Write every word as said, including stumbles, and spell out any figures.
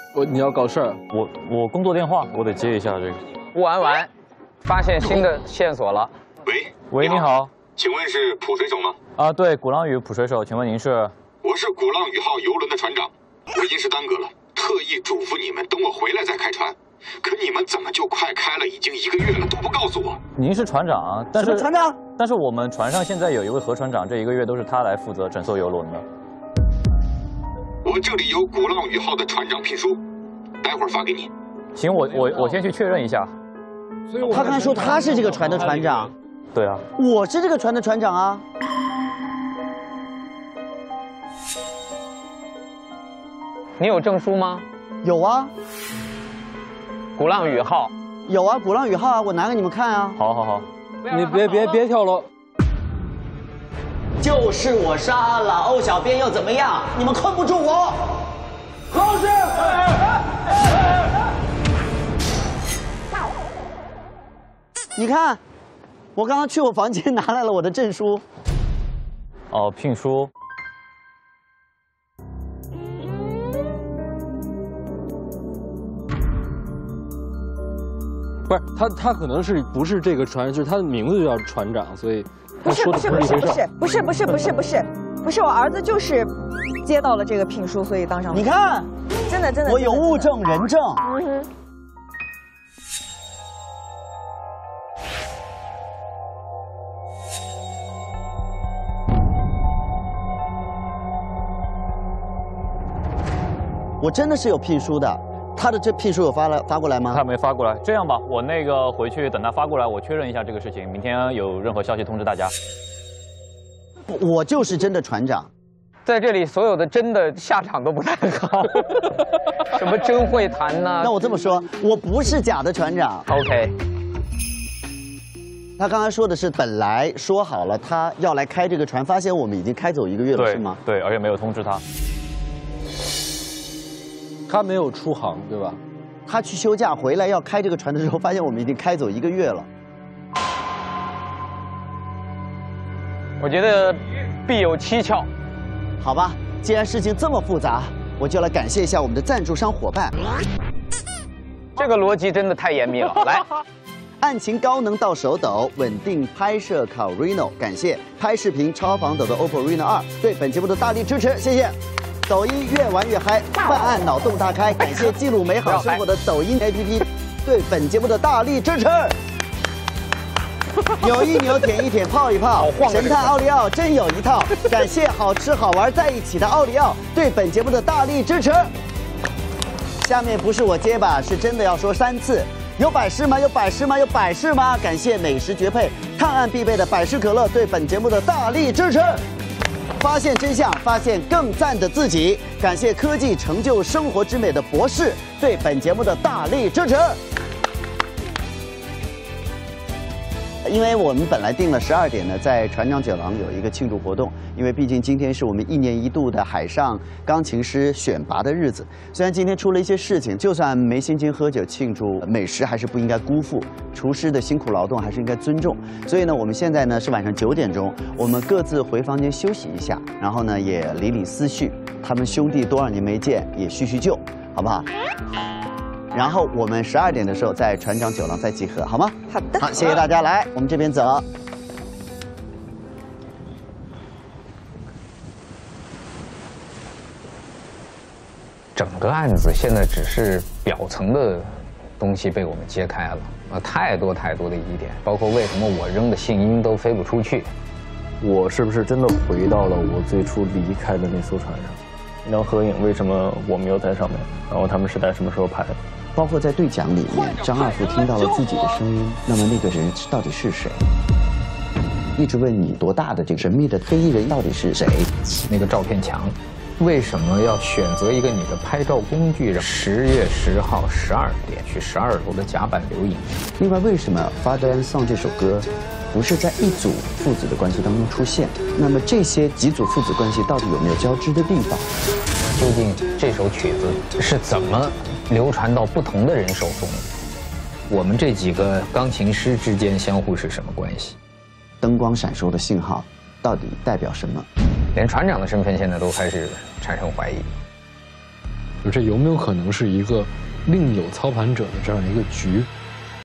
我你要搞事儿？ 我我工作电话，我得接一下这个。 不玩完，发现新的线索了。 喂喂，你好， 请问是普水手吗？ 啊，对，鼓浪屿普水手，请问您是？ 我是鼓浪屿号游轮的船长，我因事耽搁了，特意嘱咐你们等我回来再开船。可你们怎么就快开了已经一个月了都不告诉我？ 您是船长，但是船长， 但是我们船上现在有一位何船长，这一个月都是他来负责整艘游轮的。 我这里有鼓浪屿号的船长聘书，待会儿发给你。 行，我我我先去确认一下。 他刚才说他是这个船的船长。 对啊， 我是这个船的船长啊。 你有证书吗？ 有啊。 鼓浪屿号。 有啊，鼓浪屿号啊，我拿给你们看啊。 好好好。 你别别别跳楼。 就是我杀了欧小编又怎么样？你们困不住我。老师。你看，我刚刚去我房间拿来了我的证书。 哦，聘书。 不是他，他可能是不是这个船，就是他的名字就叫船长，所以他说的不是不是不一回事。 是不是不是不是不是不是，我儿子就是接到了这个聘书，所以当上了。 你看， 真的真的， 我有物证人证。 嗯哼。 我真的是有聘书的，他的这聘书有发了发过来吗？ 他没发过来。这样吧，我那个回去等他发过来，我确认一下这个事情，明天有任何消息通知大家。 我就是真的船长， 在这里所有的真的下场都不太好，什么真会谈呢？ 那我这么说，我不是假的船长。 OK。 他刚才说的是本来说好了他要来开这个船，发现我们已经开走一个月了，是吗？ 对，而且没有通知他。 他没有出航，对吧？ 他去休假回来要开这个船的时候，发现我们已经开走一个月了。 我觉得必有蹊跷。 好吧，既然事情这么复杂，我就来感谢一下我们的赞助商伙伴。 这个逻辑真的太严密了。来， 案情高能到手抖，稳定拍摄考 Reno， 感谢拍视频超防抖的 O P P O Reno 二对本节目的大力支持，谢谢。抖音越玩越嗨，办案脑洞大开，感谢记录美好生活的抖音 A P P 对本节目的大力支持。扭一扭，舔一舔，泡一泡，神探奥利奥真有一套。感谢好吃好玩在一起的奥利奥对本节目的大力支持。下面不是我结巴，是真的要说三次。有百事吗？有百事吗？有百事吗？感谢美食绝配，探案必备的百事可乐对本节目的大力支持。发现真相，发现更赞的自己。感谢科技成就生活之美的博士对本节目的大力支持。因为我们本来定了十二点呢，在船长酒廊有一个庆祝活动，因为毕竟今天是我们一年一度的海上钢琴师选拔的日子。虽然今天出了一些事情，就算没心情喝酒庆祝，美食还是不应该辜负，厨师的辛苦劳动还是应该尊重。所以呢，我们现在呢是晚上九点钟，我们各自回房间休息一下，然后呢也理理思绪，他们兄弟多少年没见，也叙叙旧，好不好？然后我们十二点的时候在船长酒廊再集合，好吗？ 好的。 好，谢谢大家。来，我们这边走。 整个案子现在只是表层的东西被我们揭开了啊，太多太多的疑点，包括为什么我扔的信鹰都飞不出去。 我是不是真的回到了我最初离开的那艘船上？那张合影为什么我没有在上面？然后他们是在什么时候拍的？ 包括在对讲里面，张二副听到了自己的声音，那么那个人到底是谁？一直问你多大的这个神秘的黑衣人到底是谁？ 那个照片墙，为什么要选择一个你的拍照工具？十月十号十二点去十二楼的甲板留影。 另外，为什么《Father and Son》这首歌不是在一组父子的关系当中出现？那么这些几组父子关系到底有没有交织的地方？ 究竟这首曲子是怎么流传到不同的人手中？我们这几个钢琴师之间相互是什么关系？ 灯光闪烁的信号到底代表什么？ 连船长的身份现在都开始产生怀疑。 就这有没有可能是一个另有操盘者的这样一个局？